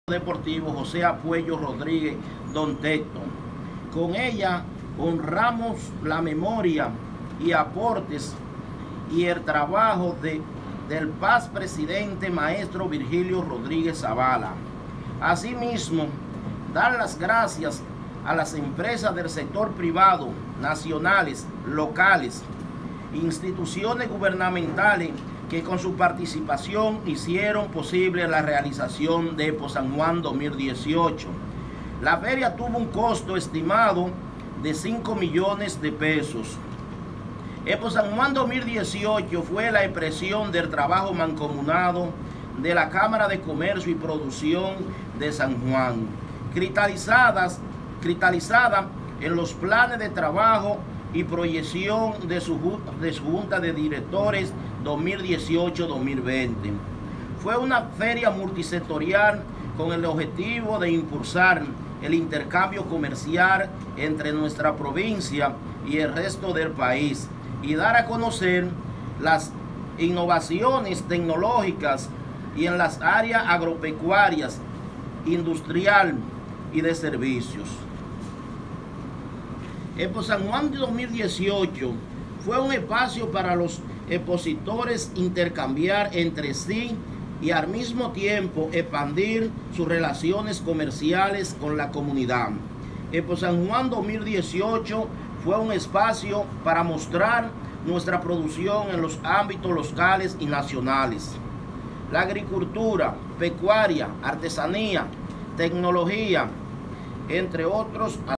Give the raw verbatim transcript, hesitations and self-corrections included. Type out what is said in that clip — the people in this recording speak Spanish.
Deportivo José Apuello Rodríguez Don Tecto. Con ella honramos la memoria y aportes y el trabajo de, del paz presidente maestro Virgilio Rodríguez Zavala. Asimismo, dar las gracias a las empresas del sector privado, nacionales, locales, instituciones gubernamentales que con su participación hicieron posible la realización de Expo San Juan dos mil dieciocho. La feria tuvo un costo estimado de cinco millones de pesos. Expo San Juan dos mil dieciocho fue la expresión del trabajo mancomunado de la Cámara de Comercio y Producción de San Juan, cristalizadas, cristalizada en los planes de trabajo y proyección de su, de su Junta de Directores dos mil dieciocho dos mil veinte. Fue una feria multisectorial con el objetivo de impulsar el intercambio comercial entre nuestra provincia y el resto del país y dar a conocer las innovaciones tecnológicas y en las áreas agropecuarias, industrial y de servicios. Expo San Juan dos mil dieciocho fue un espacio para los expositores intercambiar entre sí y al mismo tiempo expandir sus relaciones comerciales con la comunidad. Expo San Juan dos mil dieciocho fue un espacio para mostrar nuestra producción en los ámbitos locales y nacionales. La agricultura, pecuaria, artesanía, tecnología, entre otros